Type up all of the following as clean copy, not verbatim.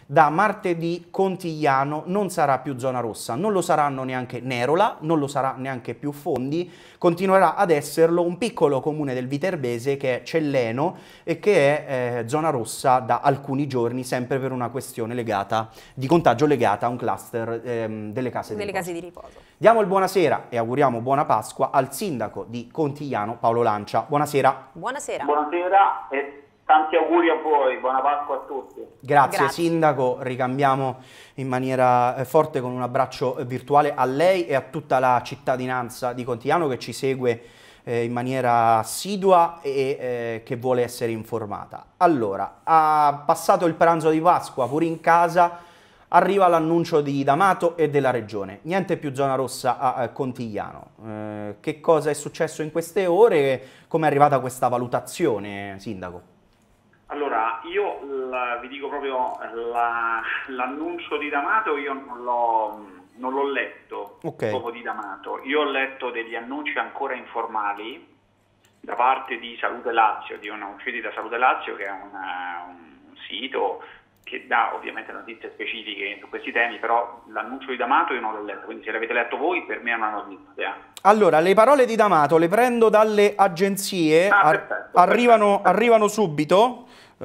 Da martedì Contigliano non sarà più zona rossa, non lo saranno neanche Nerola, non lo sarà neanche più Fondi, continuerà ad esserlo un piccolo comune del Viterbese che è Celleno e che è zona rossa da alcuni giorni, sempre per una questione di contagio legata a un cluster delle case di riposo. Diamo il buonasera e auguriamo buona Pasqua al sindaco di Contigliano, Paolo Lancia. Buonasera. Buonasera. Buonasera e tanti auguri a voi, buona Pasqua a tutti. Grazie sindaco, ricambiamo in maniera forte con un abbraccio virtuale a lei e a tutta la cittadinanza di Contigliano che ci segue in maniera assidua e che vuole essere informata. Allora, ha passato il pranzo di Pasqua pure in casa, arriva l'annuncio di D'Amato e della Regione, niente più zona rossa a Contigliano. Che cosa è successo in queste ore? Come è arrivata questa valutazione, sindaco? Allora, io vi dico proprio l'annuncio di D'Amato, io non l'ho letto dopo di D'Amato. Io ho letto degli annunci ancora informali da parte di Salute Lazio, di una uscita da Salute Lazio che è un sito che dà ovviamente notizie specifiche su questi temi, però l'annuncio di D'Amato io non l'ho letto, quindi se l'avete letto voi per me è una notizia. Allora, le parole di D'Amato le prendo dalle agenzie, arrivano subito.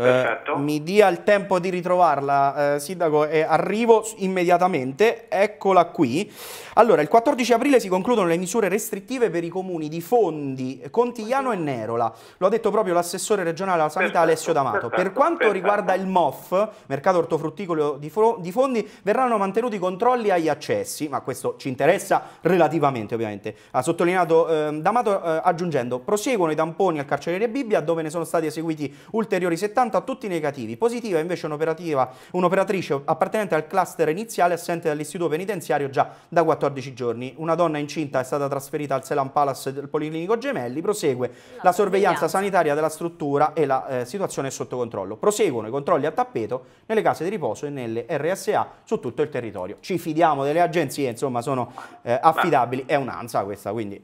Mi dia il tempo di ritrovarla, sindaco, e arrivo immediatamente, eccola qui. Allora, il 14 aprile si concludono le misure restrittive per i comuni di Fondi, Contigliano e Nerola. Lo ha detto proprio l'assessore regionale alla sanità Alessio D'Amato. Per quanto riguarda il MOF, mercato ortofrutticolo di Fondi, verranno mantenuti i controlli agli accessi, ma questo ci interessa relativamente ovviamente. Ha sottolineato D'Amato aggiungendo: proseguono i tamponi al carceriere Bibbia dove ne sono stati eseguiti ulteriori 70 a tutti negativi. Positiva invece un'operatrice appartenente al cluster iniziale assente dall'istituto penitenziario già da 14 giorni. Una donna incinta è stata trasferita al Selan Palace del Policlinico Gemelli. Prosegue la sorveglianza sanitaria della struttura e la situazione è sotto controllo. Proseguono i controlli a tappeto nelle case di riposo e nelle RSA su tutto il territorio. Ci fidiamo delle agenzie, insomma, sono affidabili. È un'ANSA questa, quindi...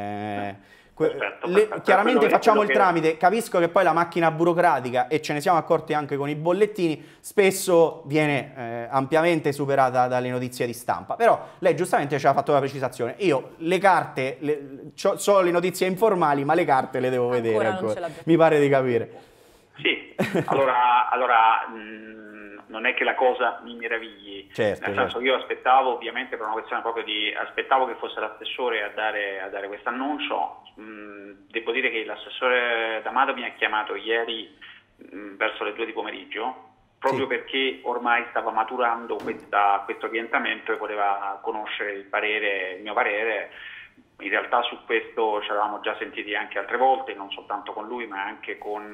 chiaramente facciamo il tramite, capisco che poi la macchina burocratica, e ce ne siamo accorti anche con i bollettini, spesso viene ampiamente superata dalle notizie di stampa, però lei giustamente ci ha fatto la precisazione. Io le carte, so le notizie informali, ma le carte le devo vedere ancora. Mi pare di capire. Sì, allora non è che la cosa mi meravigli, nel senso che io aspettavo, ovviamente per una questione proprio aspettavo che fosse l'assessore a dare questo annuncio. Devo dire che l'assessore D'Amato mi ha chiamato ieri verso le 2 di pomeriggio, proprio perché ormai stava maturando questo orientamento e voleva conoscere il mio parere. In realtà su questo ci eravamo già sentiti anche altre volte, non soltanto con lui ma anche con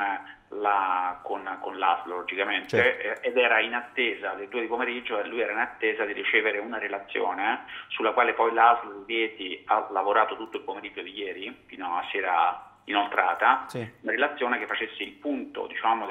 l'ASL logicamente, ed era in attesa alle 2 di pomeriggio e lui era in attesa di ricevere una relazione sulla quale poi l'ASL Rieti ha lavorato tutto il pomeriggio di ieri fino a sera inoltrata, una relazione che facesse il punto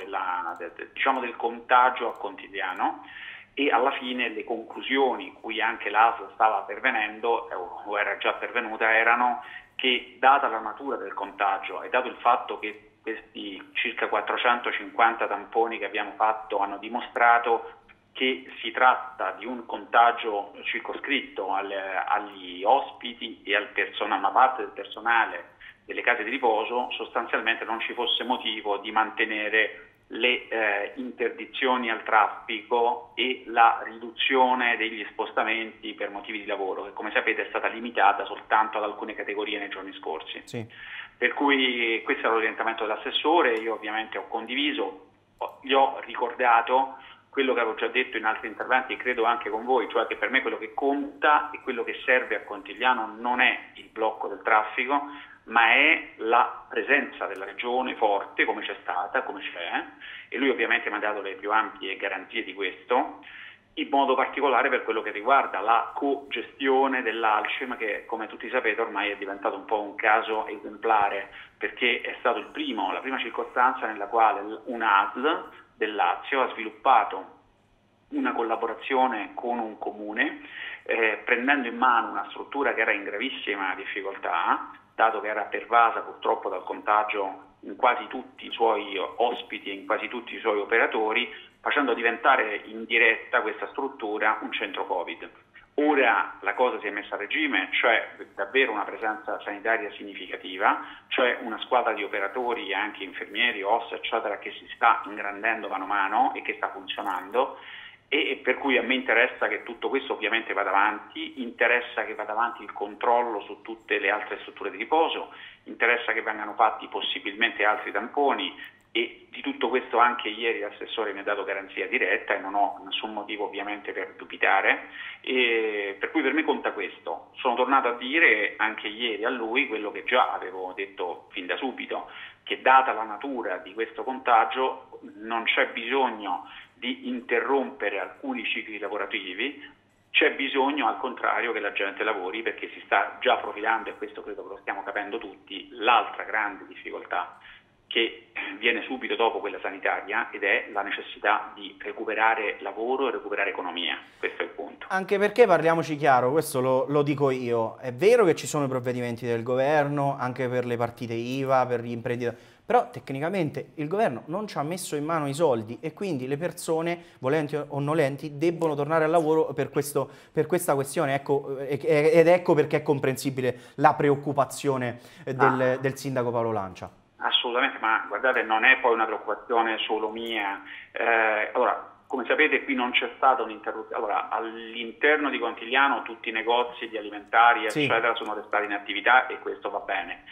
del contagio a Contigliano, e alla fine le conclusioni cui anche l'ASL stava pervenendo o era già pervenuta erano che, data la natura del contagio e dato il fatto che questi circa 450 tamponi che abbiamo fatto hanno dimostrato che si tratta di un contagio circoscritto agli ospiti e a una parte del personale delle case di riposo, sostanzialmente non ci fosse motivo di mantenere le interdizioni al traffico e la riduzione degli spostamenti per motivi di lavoro, che come sapete è stata limitata soltanto ad alcune categorie nei giorni scorsi. Per cui questo è l'orientamento dell'assessore, io ovviamente ho condiviso, gli ho ricordato quello che avevo già detto in altri interventi e credo anche con voi, cioè che per me quello che conta e quello che serve a Contigliano non è il blocco del traffico, ma è la presenza della regione forte, come c'è stata, come c'è, e lui ovviamente mi ha dato le più ampie garanzie di questo, in modo particolare per quello che riguarda la cogestione dell'Alcem, che come tutti sapete ormai è diventato un po' un caso esemplare, perché è stato la prima circostanza nella quale un'ASL del Lazio ha sviluppato una collaborazione con un comune, prendendo in mano una struttura che era in gravissima difficoltà, dato che era pervasa purtroppo dal contagio in quasi tutti i suoi ospiti e in quasi tutti i suoi operatori, facendo diventare in diretta questa struttura un centro Covid. Ora la cosa si è messa a regime, c'è davvero una presenza sanitaria significativa, c'è una squadra di operatori, anche infermieri, OSS, eccetera, che si sta ingrandendo mano a mano e che sta funzionando, e per cui a me interessa che tutto questo ovviamente vada avanti, interessa che vada avanti il controllo su tutte le altre strutture di riposo, interessa che vengano fatti possibilmente altri tamponi, e di tutto questo anche ieri l'assessore mi ha dato garanzia diretta e non ho nessun motivo ovviamente per dubitare, e per cui per me conta questo. Sono tornato a dire anche ieri a lui quello che già avevo detto fin da subito, che data la natura di questo contagio non c'è bisogno di interrompere alcuni cicli lavorativi, c'è bisogno al contrario che la gente lavori, perché si sta già profilando, e questo credo che lo stiamo capendo tutti, l'altra grande difficoltà che viene subito dopo quella sanitaria, ed è la necessità di recuperare lavoro e recuperare economia. Questo è il punto. Anche perché, parliamoci chiaro, questo lo dico io, è vero che ci sono i provvedimenti del governo anche per le partite IVA, per gli imprenditori, però tecnicamente il governo non ci ha messo in mano i soldi, e quindi le persone, volenti o nolenti, debbono tornare al lavoro per questa questione. Ecco, ed ecco perché è comprensibile la preoccupazione del sindaco Paolo Lancia. Assolutamente, ma guardate, non è poi una preoccupazione solo mia. Allora, come sapete, qui non c'è stata un'interruzione. Allora, all'interno di Contigliano tutti i negozi di alimentari, eccetera, sono restati in attività, e questo va bene.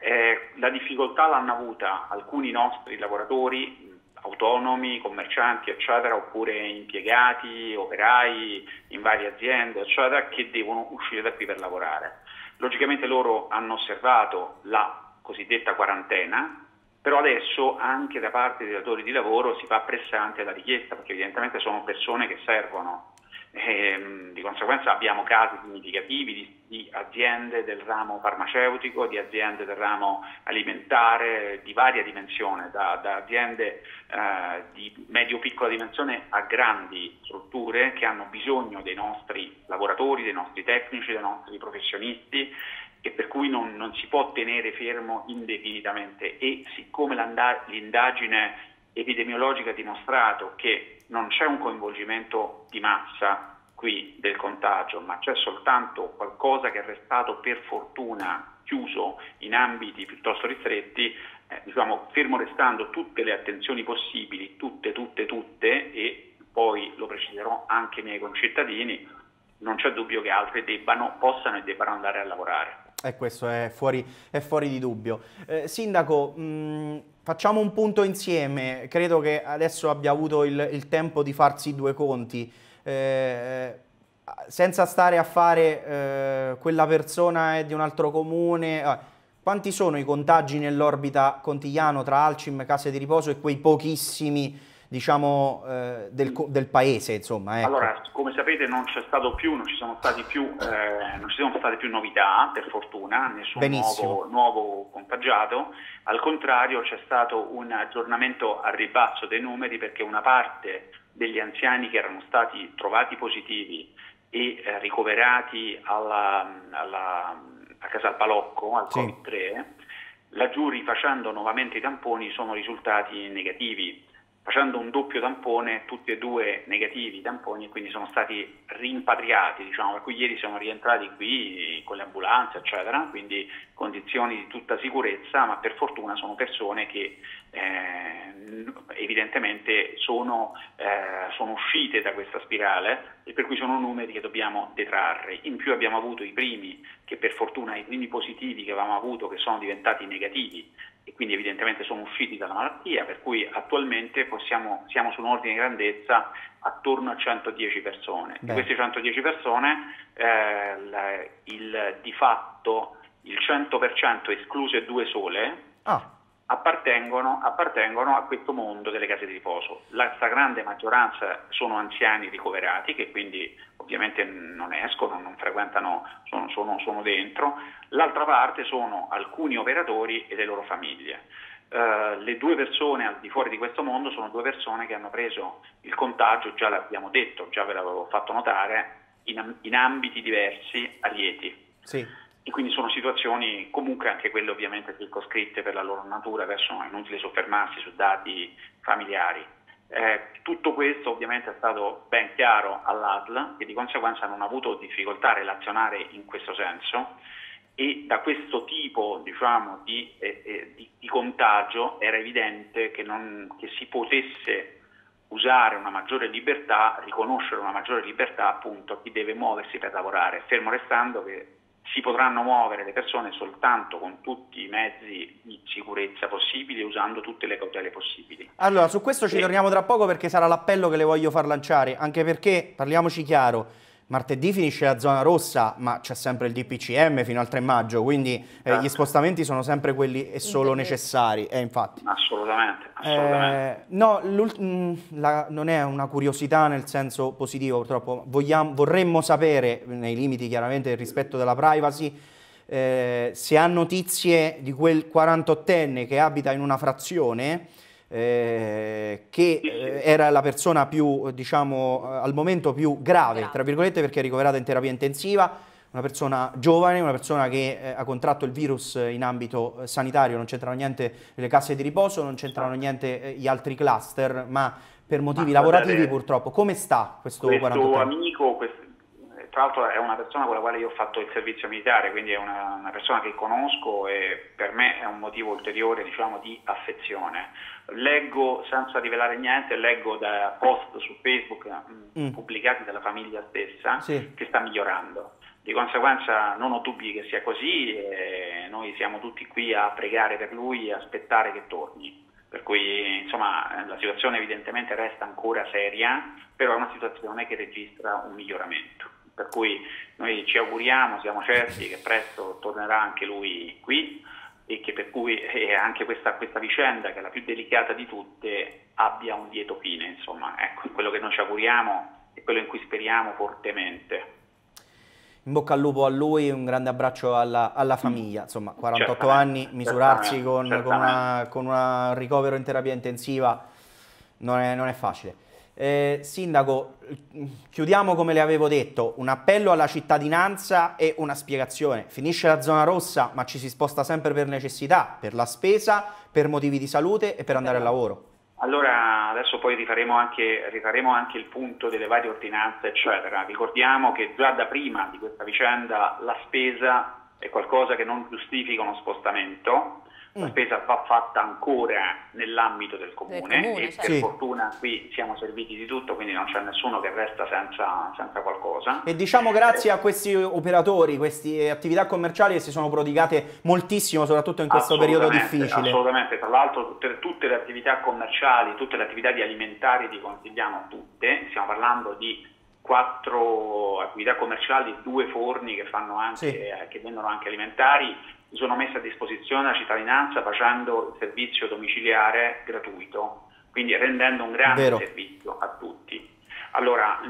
La difficoltà l'hanno avuta alcuni nostri lavoratori autonomi, commercianti, eccetera, oppure impiegati, operai in varie aziende, eccetera, che devono uscire da qui per lavorare. Logicamente loro hanno osservato la cosiddetta quarantena, però adesso anche da parte dei datori di lavoro si fa pressante la richiesta, perché evidentemente sono persone che servono. Di conseguenza abbiamo casi significativi di aziende del ramo farmaceutico, di aziende del ramo alimentare di varia dimensione, da aziende di medio-piccola dimensione a grandi strutture, che hanno bisogno dei nostri lavoratori, dei nostri tecnici, dei nostri professionisti, e per cui non si può tenere fermo indefinitamente. E siccome l'indagine epidemiologica ha dimostrato che non c'è un coinvolgimento di massa qui del contagio, ma c'è soltanto qualcosa che è restato per fortuna chiuso in ambiti piuttosto ristretti, diciamo, fermo restando tutte le attenzioni possibili, tutte, e poi lo preciserò anche ai miei concittadini, non c'è dubbio che altri possano e debbano andare a lavorare. Questo è fuori di dubbio. Sindaco, facciamo un punto insieme. Credo che adesso abbia avuto il tempo di farsi due conti. Senza stare a fare quella persona è di un altro comune. Quanti sono i contagi nell'orbita Contigliano tra Alcim, case di riposo e quei pochissimi, diciamo, del paese, insomma, ecco. Allora, come sapete non ci sono state più novità, per fortuna, nessun nuovo contagiato. Al contrario, c'è stato un aggiornamento al ribasso dei numeri, perché una parte degli anziani che erano stati trovati positivi e ricoverati a Casal Palocco, al Covid-3, laggiù, rifacendo nuovamente i tamponi, sono risultati negativi. Facendo un doppio tampone, tutti e due negativi i tamponi, e quindi sono stati rimpatriati, diciamo, per cui ieri sono rientrati qui con le ambulanze, eccetera, quindi condizioni di tutta sicurezza, ma per fortuna sono persone che evidentemente sono uscite da questa spirale, e per cui sono numeri che dobbiamo detrarre. In più abbiamo avuto i primi positivi che avevamo avuto, che sono diventati negativi, e quindi evidentemente sono usciti dalla malattia, per cui attualmente siamo su un ordine di grandezza attorno a 110 persone. Di queste 110 persone di fatto il 100%, escluse due sole, appartengono a questo mondo delle case di riposo. La stragrande maggioranza sono anziani ricoverati, che quindi ovviamente non escono, non frequentano, sono dentro. L'altra parte sono alcuni operatori e le loro famiglie. Le due persone al di fuori di questo mondo sono due persone che hanno preso il contagio, già l'abbiamo detto, già ve l'avevo fatto notare, in ambiti diversi a Rieti. Sì. E quindi sono situazioni comunque anche quelle ovviamente circoscritte per la loro natura, adesso è inutile soffermarsi su dati familiari. Tutto questo ovviamente è stato ben chiaro all'ASL, che di conseguenza non ha avuto difficoltà a relazionare in questo senso, e da questo tipo, diciamo, di contagio era evidente che si potesse usare una maggiore libertà, riconoscere una maggiore libertà appunto a chi deve muoversi per lavorare, fermo restando che si potranno muovere le persone soltanto con tutti i mezzi di sicurezza possibili, usando tutte le cautele possibili. Allora, su questo ci torniamo tra poco, perché sarà l'appello che le voglio far lanciare, anche perché, parliamoci chiaro, martedì finisce la zona rossa, ma c'è sempre il DPCM fino al 3 maggio, quindi gli spostamenti sono sempre quelli e solo necessari, infatti. Assolutamente, assolutamente. No, non è una curiosità nel senso positivo, purtroppo. Vorremmo sapere, nei limiti chiaramente del rispetto della privacy, se ha notizie di quel 48enne che abita in una frazione, che era la persona più, diciamo, al momento più grave, tra virgolette, perché è ricoverata in terapia intensiva, una persona giovane, una persona che ha contratto il virus in ambito sanitario, non c'entrano niente le case di riposo, non c'entrano niente gli altri cluster, ma per motivi lavorativi purtroppo. Come sta questo 48enne? Amico, tra l'altro è una persona con la quale io ho fatto il servizio militare, quindi è una persona che conosco e per me è un motivo ulteriore, diciamo, di affezione. Leggo, senza rivelare niente, leggo da post su Facebook pubblicati dalla famiglia stessa che sta migliorando. Di conseguenza non ho dubbi che sia così e noi siamo tutti qui a pregare per lui e aspettare che torni. Per cui insomma la situazione evidentemente resta ancora seria, però è una situazione che registra un miglioramento. Per cui noi ci auguriamo, siamo certi che presto tornerà anche lui qui e che per cui anche questa vicenda, che è la più delicata di tutte, abbia un lieto fine. Insomma, ecco, quello che noi ci auguriamo e quello in cui speriamo fortemente. In bocca al lupo a lui, un grande abbraccio alla famiglia. Insomma, 48 anni, misurarsi con un ricovero in terapia intensiva non è facile. Sindaco, chiudiamo come le avevo detto, un appello alla cittadinanza e una spiegazione. Finisce la zona rossa, ma ci si sposta sempre per necessità, per la spesa, per motivi di salute e per andare al lavoro. Allora, adesso poi rifaremo anche il punto delle varie ordinanze, eccetera. Ricordiamo che già da prima di questa vicenda la spesa è qualcosa che non giustifica uno spostamento. La spesa va fatta ancora nell'ambito del comune e per fortuna qui siamo serviti di tutto, quindi non c'è nessuno che resta senza qualcosa. E diciamo grazie a questi operatori, queste attività commerciali che si sono prodigate moltissimo, soprattutto in questo periodo difficile. Assolutamente, tra l'altro tutte le attività commerciali, tutte le attività di alimentari li consigliamo tutte, stiamo parlando di 4 attività commerciali, 2 forni che fanno anche, che vendono anche alimentari. Sono messe a disposizione della cittadinanza facendo il servizio domiciliare gratuito, quindi rendendo un grande servizio a tutti. Allora,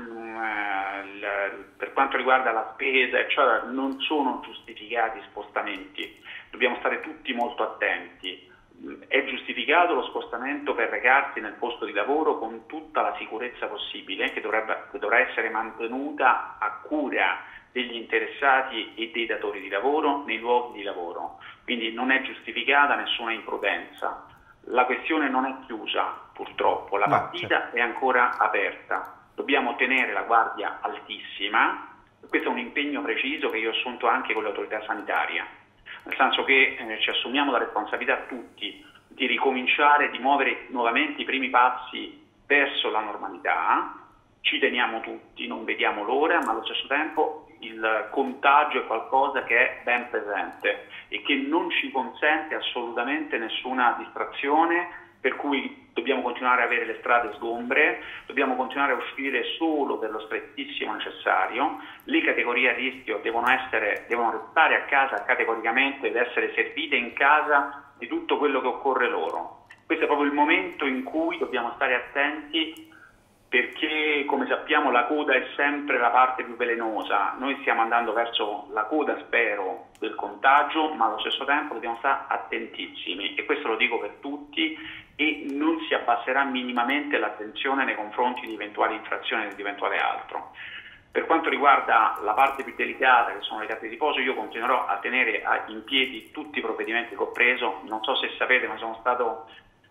per quanto riguarda la spesa, eccetera, non sono giustificati spostamenti, dobbiamo stare tutti molto attenti. È giustificato lo spostamento per recarsi nel posto di lavoro con tutta la sicurezza possibile, che dovrà essere mantenuta a cura degli interessati e dei datori di lavoro nei luoghi di lavoro, quindi non è giustificata nessuna imprudenza. La questione non è chiusa, purtroppo, la partita è ancora aperta, dobbiamo tenere la guardia altissima, questo è un impegno preciso che io ho assunto anche con l'autorità sanitaria, nel senso che ci assumiamo la responsabilità tutti di ricominciare, di muovere nuovamente i primi passi verso la normalità. Ci teniamo tutti, non vediamo l'ora, ma allo stesso tempo il contagio è qualcosa che è ben presente e che non ci consente assolutamente nessuna distrazione, per cui dobbiamo continuare a avere le strade sgombre, dobbiamo continuare a uscire solo per lo strettissimo necessario, le categorie a rischio devono restare a casa categoricamente ed essere servite in casa di tutto quello che occorre loro. Questo è proprio il momento in cui dobbiamo stare attenti, perché come sappiamo la coda è sempre la parte più velenosa. Noi stiamo andando verso la coda, spero, del contagio, ma allo stesso tempo dobbiamo stare attentissimi, e questo lo dico per tutti, e non si abbasserà minimamente l'attenzione nei confronti di eventuali infrazioni e di eventuale altro. Per quanto riguarda la parte più delicata, che sono le case di riposo, io continuerò a tenere in piedi tutti i provvedimenti che ho preso. Non so se sapete, ma sono stato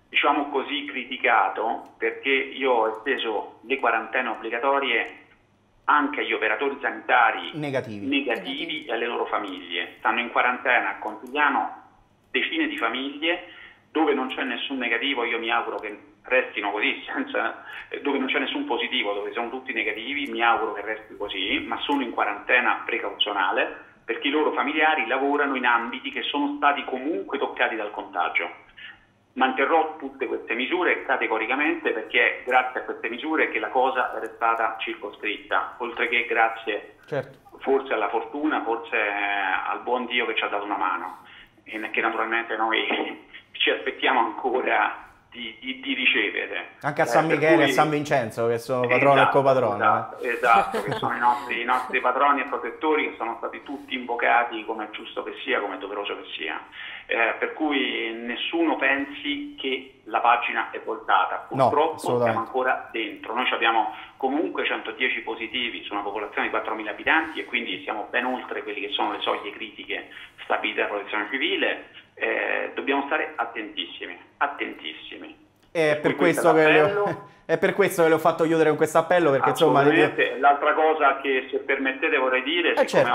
diciamo così, criticato, perché io ho esteso le quarantene obbligatorie anche agli operatori sanitari negativi e alle loro famiglie. Stanno in quarantena a Contigliano decine di famiglie dove non c'è nessun negativo, io mi auguro che restino così, dove non c'è nessun positivo, dove sono tutti negativi, mi auguro che resti così, ma sono in quarantena precauzionale perché i loro familiari lavorano in ambiti che sono stati comunque toccati dal contagio. Manterrò tutte queste misure categoricamente perché è grazie a queste misure che la cosa è restata circoscritta, oltre che grazie forse alla fortuna, forse al buon Dio che ci ha dato una mano e che naturalmente noi ci aspettiamo ancora di ricevere. Anche a San Michele e a San Vincenzo che sono patrono e copatrono. Esatto, che sono i nostri patroni e protettori che sono stati tutti invocati come è giusto che sia, come è doveroso che sia. Per cui nessuno pensi che la pagina è voltata, purtroppo siamo ancora dentro. Noi abbiamo comunque 110 positivi su una popolazione di 4.000 abitanti e quindi siamo ben oltre quelli che sono le soglie critiche stabilite dalla protezione civile. Dobbiamo stare attentissimi. È per questo che le ho fatto chiudere con questo appello, perché insomma... L'altra cosa che, se permettete, vorrei dire,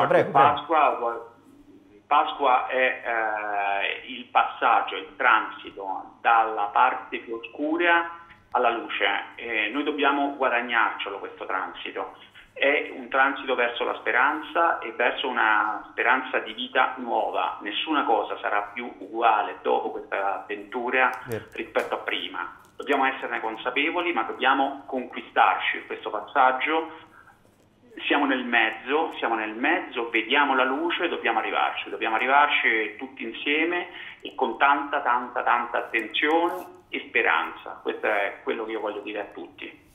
Pasqua è il passaggio, il transito dalla parte più oscura alla luce. Noi dobbiamo guadagnarcelo questo transito. È un transito verso la speranza e verso una speranza di vita nuova. Nessuna cosa sarà più uguale dopo questa avventura rispetto a prima. Dobbiamo esserne consapevoli, ma dobbiamo conquistarci questo passaggio. Siamo nel mezzo, vediamo la luce, dobbiamo arrivarci tutti insieme e con tanta attenzione e speranza. Questo è quello che io voglio dire a tutti.